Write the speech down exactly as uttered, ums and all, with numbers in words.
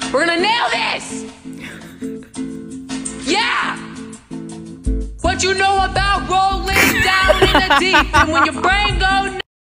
We're gonna nail this! Yeah! What you know about rolling down in the deep, and when your brain goes